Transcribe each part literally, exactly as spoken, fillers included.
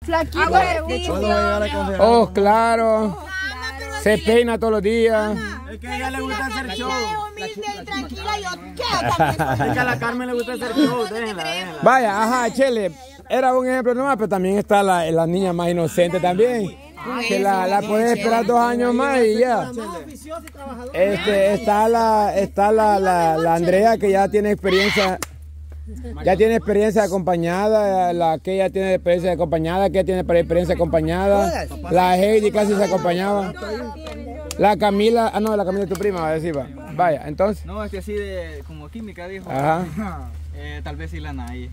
Flaquito. Oh, claro. Se peina todos los días. Es que a ella le gusta hacer show. Humilde y tranquila, yo qué. Es que a la Carmen le gusta hacer show, déjenla, déjenla. Vaya, ajá, Chele. Era un ejemplo nomás, pero también está la, la niña más inocente también. Que la, la puedes esperar dos años más y ya. Este, está la, está la, la, la Andrea que ya tiene experiencia. Ya tiene experiencia acompañada, la que ya tiene experiencia acompañada, que ya tiene experiencia acompañada, la Heidi casi se acompañaba, la Camila, ah no, la Camila es tu prima, va a decir, va. Vaya, entonces. No, es que así de, como química dijo, ajá. Eh, tal vez sí la Naye.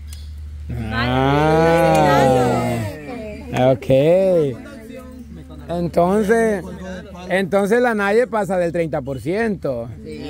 Ah, ok. Entonces, entonces la Naye pasa del treinta por ciento.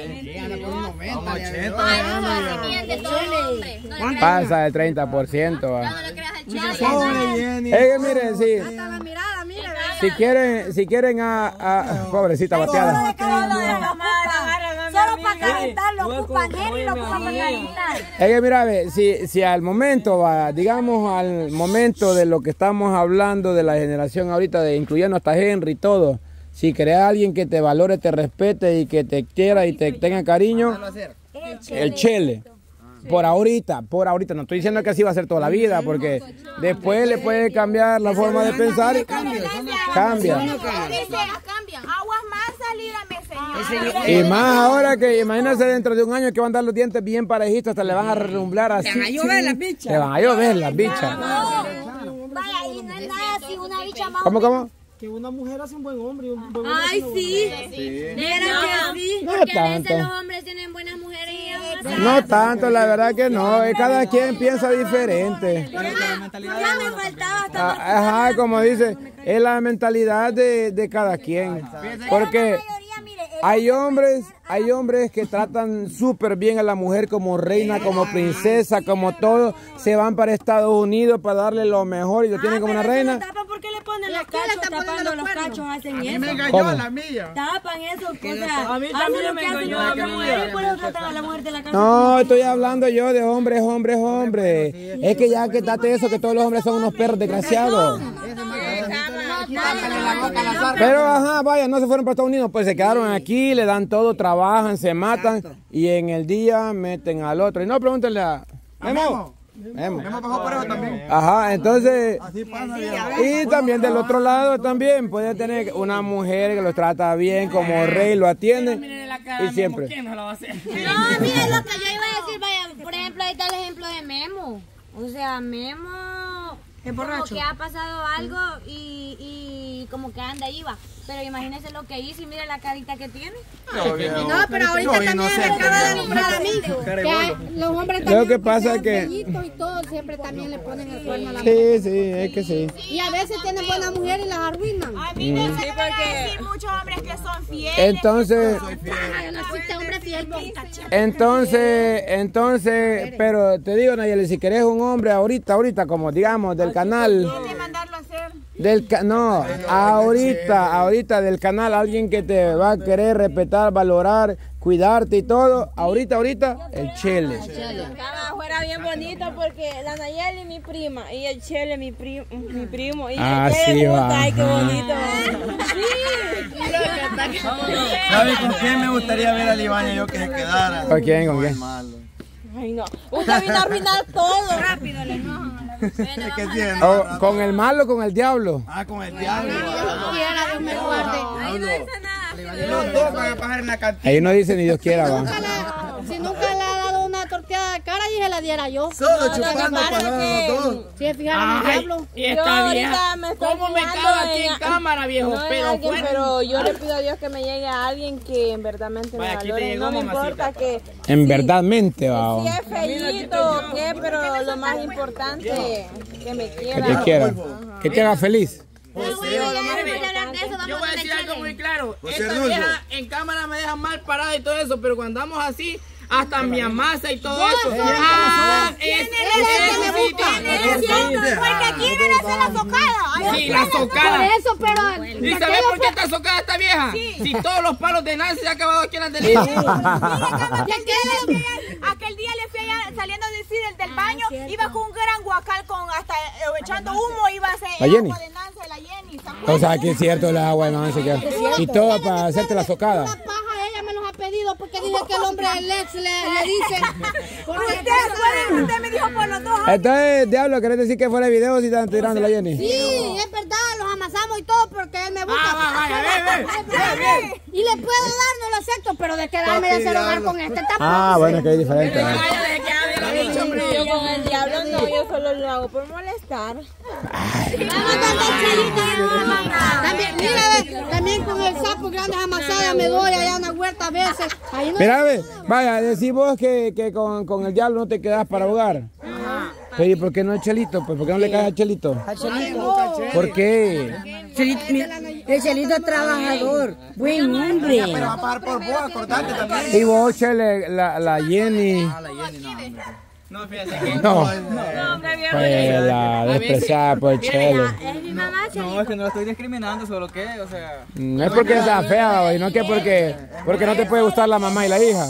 Pasa del treinta por ciento. Es que miren, sí. Si quieren, si quieren a, a pobrecita bateada. Solo para calentar, lo ocupan él y lo ocupan para calentar. Es que mira, ve, si, si al momento, va, digamos al momento de lo que estamos hablando de la generación ahorita, de incluyendo hasta Henry y todo, si querés a alguien que te valore, te respete y que te quiera y te tenga cariño, el Chele. Por ahorita, por ahorita, no estoy diciendo que así va a ser toda la vida, porque después le puede cambiar la forma de pensar y cambia. Aguas más salida, mi señor. Y más ahora que imagínense dentro de un año que van a dar los dientes bien parejitos, hasta le van a relumbrar así. Le van a llover las bichas. Le van a llover las bichas. Vaya, y no es nada así, una bicha más. ¿Cómo, cómo? Que una mujer hace un buen hombre y un buen hombre. Ay, sí. Mira que sí. No Porque a veces tanto. los hombres tienen buenas mujeres y otras. No tanto, la verdad que no. Cada quien piensa diferente. Ya me faltaba hasta Ah, Ajá, como dice, es la mentalidad de, de cada quien. Porque hay hombres, hay hombres que tratan súper bien a la mujer como reina, como princesa, como todo. Se van para Estados Unidos para darle lo mejor y lo tienen como una reina. ¿Por qué le ponen los cachos? Tapando los cachos hacen eso. Me engañó ¿Cómo? la mía. Tapan eso, cosas. A mí también me engañó la mía. Por eso tratan a la mujer de la casa. No, estoy hablando yo de hombres, hombres, hombres. Es que ya que date eso, que todos los hombres son unos perros desgraciados. Pero ajá, vaya, no se fueron para Estados Unidos, pues se quedaron aquí, le dan todo, trabajan, se matan y en el día meten al otro. Y no, pregúntenle a Memo. Memo. Memo bajó por eso también. Ajá, entonces, Así pasa, viejo. y también del otro lado también puede tener una mujer que lo trata bien como rey, lo atiende y siempre. No, mira lo que yo iba a decir, vaya, por ejemplo, ahí está el ejemplo de Memo. O sea, Memo Es como borracho. que ha pasado algo y, y como que anda ahí va. Pero imagínese lo que hizo y mire la carita que tiene. No, viejo. No, pero ahorita No, también me inocente, acaba de viejo. nombrar a mí. Caribolo. Que los hombres Lo también, que pasa sean es que- bellitos y todo, siempre también le ponen el cuerno a la mujer. Sí, sí, es que sí. Y a veces tienen buena mujer y las arruinan. A mí me sí, decir muchos hombres que son fieles. Entonces, Ay, no existe hombre fiel. entonces, entonces, pero te digo, Nayeli, si querés un hombre ahorita, ahorita, como digamos, del canal, De mandarlo a hacer. del ca- no, ahorita, ahorita del canal, alguien que te va a querer respetar, valorar, cuidarte y todo, ahorita, ahorita, el Chele. Estaba afuera bien bonito porque la Nayeli es mi prima y el Chele mi, pri mi primo. Y Ah, el Chele sí, juntos, va. ay, qué bonito. ¿Sabe con quién me gustaría ver a Libaña yo que se quedara? ¿Con quién, con el quién? malo. Ay, no. Usted vino a arruinar todo. Rápido le enojan a la mujer. Es que sí, no, O no, con el malo, con el diablo. Ah, con el diablo. Quiera, Dios me guarde. Ahí no dice nada. Los dos van a pasar en la cantina. Ahí no dice ni Dios quiera, va. Nunca le- Si nunca le ha dado una torteada de cara y se la diera yo. Solo No, chupando lo que pasa pasaron es los dos. Si se fijaron en el diablo. Y esta vieja, me estoy ¿Cómo me fijando cago aquí en- en cámara, viejo? No en Pero alguien, fuera. pero yo le pido a Dios que me llegue a alguien que en verdad me Vaya, aquí te valore. llegó, No me mamacita. importa que En verdad mente, va. si es feíto o qué, pero lo más importante que me Que quiera. te quiera. Que te haga feliz. Pero bueno, ya después de hablar de eso, vamos Yo voy a con el decir algo challenge. muy claro. José Esta Arnulfo. vieja en cámara me deja mal parada y todo eso, pero cuando andamos así, hasta mi amasa y todo eso. Ah, es, es, eso sí tiene. Porque quieren hacer la socada. Sí, la Por socada. eso, pero... ¿Y sabes por qué está socada esta vieja? Si todos los palos de Nancy se han acabado aquí en la televisión. Aquel día le fui a saliendo decir el del baño, iba con un gran guacal con hasta eh, echando humo, iba a hacer ¿La el Jenny? agua de Nancy de la Jenny. O sea, que es cierto el agua de Nancy. Y todo para hacerte la socada. Una paja ella me los ha pedido porque dije que el hombre del ex le, le dice. Usted, usted me dijo por los dos. Entonces, diablo, ¿querés decir que fuera de video si están tirando la Jenny? Sí, es verdad, los amasamos y todo porque él me gusta. Ah, vaya, ve, ve, ve. Y le puedo dar, no lo acepto, pero de quedarme de hacer hogar con este tampoco. Ah, bueno, que es diferente. ¿eh? Yo con el diablo no, yo solo lo hago por molestar. También, mira, también con el sapo grandes amasadas me doy allá en la huerta a veces. Ahí no Mira, ve, vaya, decís vos que, que con, con el diablo no te quedas para ahogar. Pero ¿y por qué no el Chelito? Pues, ¿por qué no le caes al Chelito? Al Chelito. ¿Por qué? Chelito, mira, el Chelito es trabajador, buen hombre. Pero va a pagar por vos, acordate también. Y vos, Chele, la, la Jenny. Ah, la Jenny, no, hombre. No, fíjate que... No, No, hombre, bien. pues la despreciada por Chele. Es mi mamá, No, es que no la estoy discriminando, solo que, o sea... No es porque sea fea, sino que porque, porque no te puede gustar la mamá y la hija.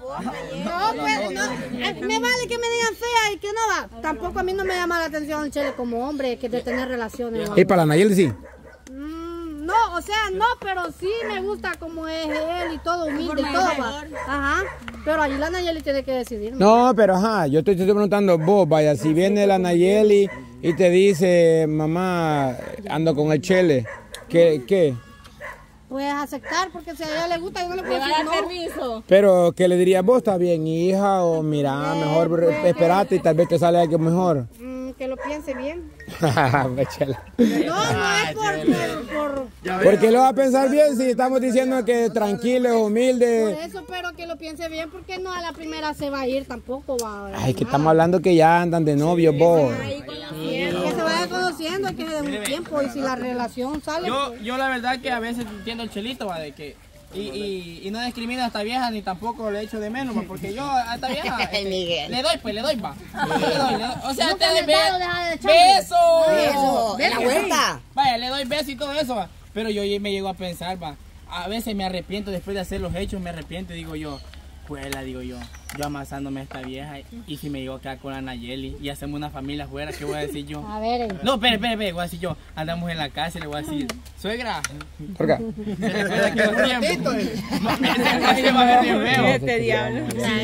No, pues, no. Me vale que me digan fea y que no va. Tampoco a mí no me llama la atención, Chele, como hombre, que de tener relaciones. Y para la Nayeli sí. Mm, no, o sea, no, pero sí me gusta como es él y todo, humilde y todo. Va. Ajá. Pero allí la Nayeli tiene que decidir. No, pero ajá, yo te estoy preguntando vos, vaya, si viene la Nayeli y te dice, mamá, ando con el Chele, ¿qué? ¿Qué? Puedes aceptar porque si a ella le gusta yo no le puedo ¿Le va a decir dar no. permiso? Pero, ¿qué le dirías vos? ¿Está bien, hija? O mira, mejor esperate y tal vez te sale algo mejor. Mm, que lo piense bien. Pues, Chele. No, no es por... por, por ¿Por qué lo va a pensar bien si estamos diciendo que tranquilo, Por humilde? eso, pero que lo piense bien, porque no a la primera se va a ir tampoco. Va a Ay, que estamos hablando que ya andan de novios vos. que se vaya conociendo, que se dé un tiempo y si la relación sale. Yo, yo la verdad que a veces entiendo el Chelito, va, de que... Y, y, y no discrimino a esta vieja ni tampoco le echo de menos, va, porque yo a esta vieja este, le doy, pues le doy, va. Le doy, le doy. O sea, te le dado, deja de be echarle. beso. De la vuelta. Vaya, le doy beso y todo eso, va. Pero yo me llego a pensar, va. A veces me arrepiento después de hacer los hechos, me arrepiento y digo yo, pues la digo yo, yo amasándome a esta vieja y si me llego a quedar con la Nayeli y hacemos una familia afuera, ¿qué voy a decir yo? A ver, eh. No, espere, espere, espere, voy a decir yo, andamos en la casa y le voy a decir, suegra, ¿Por qué? ¿se recuerda que los tiempos? Ese va a ver bien feo. Este diablo.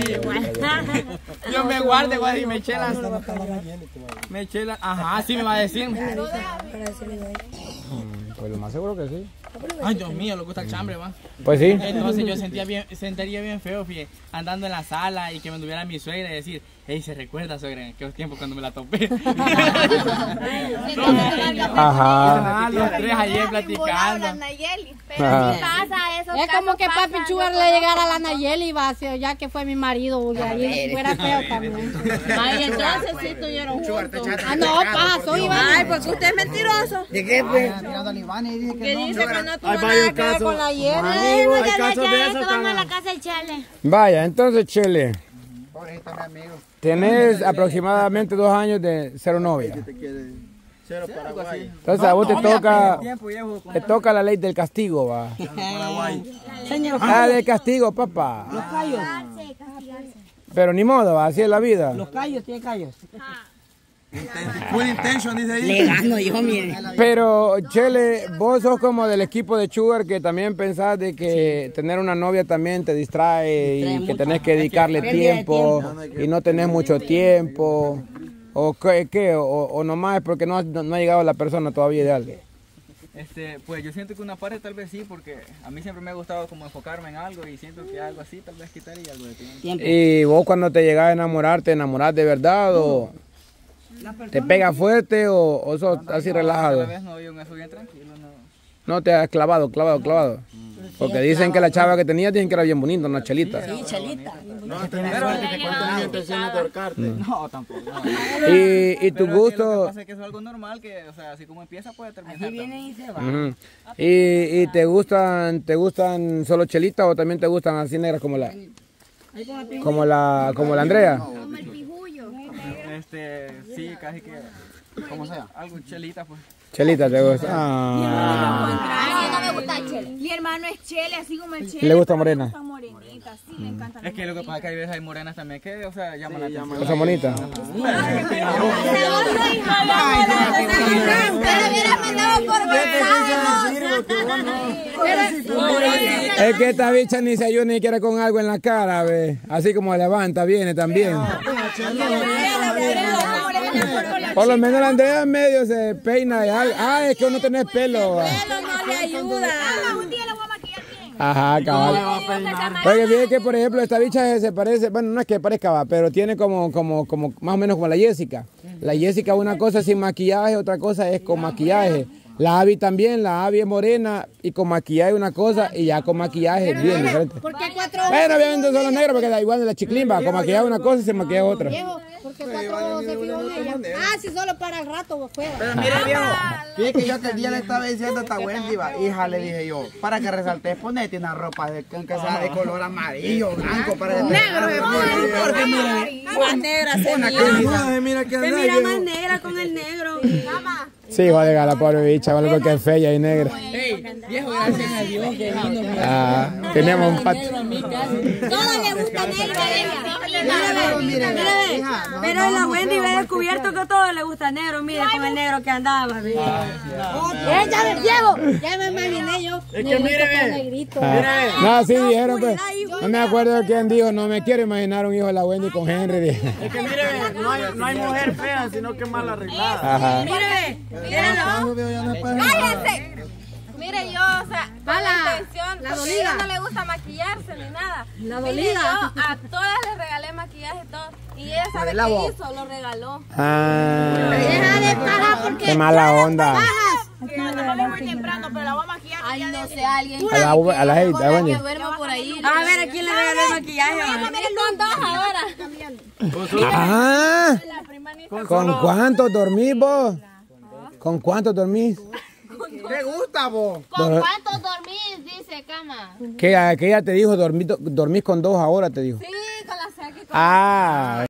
Yo me guarde, voy a decir, me eché las... Me eché las... Ajá, sí me va a decir. Pues lo más seguro que sí. Ay, Dios mío, lo gusta el chambre, va. Pues sí. Entonces yo sentía bien, sentiría bien feo, fíjate, andando en la sala y que me anduviera mi suegra y decir, hey, ¿se recuerda, suegra, en aquellos tiempos cuando me la topé? Ajá. Ah, los tres ayer platicando. Nayeli. Pero Ajá. sí pasa eso. Es como que Papi Sugar le llegara a la Nayeli y va hacia ya que fue mi marido y ahí fuera feo también. Ay, entonces sí estuvieron juntos. Ah, no, pasó Iván. Ay, porque usted es mentiroso. ¿De qué, pues? Tirando a Iván y dije Que que no. dice que no tuvo Hay nada varios que ver casos. con la Jenny. Amigo, hay Ya, casos ya, de ya, eso. vamos a la casa del Chele. Vaya, entonces, Chele, Pobrecito, mi amigo. tenés aproximadamente dos años de ser novia. Cero Paraguay. Entonces a vos te toca, Tiempo llevo con te toca la ley del castigo, va. Paraguay. Señor, Ah, del castigo, papá. los callos, Pero ni modo, va, así es la vida. los callos, tiene callos. Full intention, dice ahí. Le gano yo, mire. Pero, Chele, vos sos como del equipo de Sugar que también pensás de que tener una novia también te distrae y que tenés que dedicarle tiempo y no tenés mucho tiempo. ¿O qué? qué? O, o nomás es porque no, ha- no ha llegado la persona todavía ideal. Este, pues yo siento que una parte tal vez sí, porque a mí siempre me ha gustado como enfocarme en algo y siento que algo así tal vez quitaría algo de tiempo. Tiempo. Y vos cuando te llegás a enamorar, ¿te enamorás de verdad o te pega fuerte o, o sos así A relajado? la vez no, yo me fui bien tranquilo, no. No te has clavado, clavado, clavado. Porque dicen que la chava que tenía dicen que era bien bonita, una chelita. Sí, chelita. No, tenés suerte que cuando tenías intenciones de ahorcarte. No, tampoco. No. Y, y tu Pero es que lo que gusto... pasa es que eso es algo normal, que, o sea, así como empieza puede terminar. Así vienen y se van. Ujú. y, y te gustan, te gustan solo chelitas o también te gustan así negras como la, como la, como la Andrea. Este, sí, casi que, Como sea. algo chelita, pues. Chelita, ¿te gusta? Ah. No me gusta el chele. Mi hermano es chele, así como el chele. ¿Le gusta morena? Están morenitas, sí, le encanta. Es que lo que pasa es que hay veces hay morenas también que, o sea, llaman la atención. ¿Son bonitas? Es que esta bicha ni se ayuda ni quiere con algo en la cara, ve. Así como levanta, viene también. Por lo menos la Andrea en medio se peina de algo. Ah, es que uno tiene pelo. Pelo no le ayuda. Ajá, cabal. Porque fíjate que, por ejemplo, esta bicha se parece, bueno, no es que parezca, va, pero tiene como, como, como, más o menos como la Jessica. La Jessica una cosa sin maquillaje, otra cosa es con maquillaje. La Abby también, la Abby es morena y con maquillaje una cosa y ya con maquillaje es bien diferente. ¿Por qué cuatro Bueno, obviamente son los negros porque da igual de la chiclimba, con maquillaje una cosa y sin maquillaje otra. Viejo, porque cuatro ojos se fijó en ella. Ah, sí, solo para el rato fuera. Pero mire, viejo, fíjate que yo aquel día le estaba diciendo a esta Wendy, va, hija, le dije yo, para que resaltes, ponete una ropa de, que sea de color amarillo, blanco, para que negro, porque mire, Más negra se una mira. camisa, mira que Se anda, mira viejo. más negra con el negro. Sí, joder, la pobre bicha, vale porque es fea y negra. Ey, viejo, gracias a Dios, qué lindo. Ah, tenemos un pat... Negro a mí casi. Todo le gusta negro a ella. Mire, mire, pero la Wendy ve descubierto que a todo le gusta negro. Mire con el negro que andaba. Mire. Eh, ya me Diego, ya me imaginé yo. Es que mire, ve. Negrito. Ah, no, sí dijeron, pues. No me acuerdo de quién dijo, no me quiero imaginar un hijo de la Wendy con Henry. Dije. Es que mire, ve, no hay, no hay mujer fea, sino que mal arreglada. Ajá. Mire, ¡Cállense! Mire, yo, o sea, con Ala, la intención, la porque dolida. a ella no le gusta maquillarse ni nada. La Mire, dolida. yo a todas les regalé maquillaje y todo. Y ella sabe la qué voz. hizo, lo regaló. Ah, Deja de paja porque qué mala onda. Que a lo mejor es muy temprano, pero la voy a maquillar. Ay, no sé, alguien A la, a la hate, a la Wendy. Que duerma por ahí. a ver, ¿a quién le regaló el maquillaje? va? Miren, con dos ahora. Ah, La prima ni ¿con cuántos dormís vos? ¿Con cuántos dormís? ¿Te gusta vos? ¿Con cuántos dormís? Dice cama. Que, que ella te dijo, dormís, dormís con dos ahora, te dijo. Sí, con la saca y con Ah.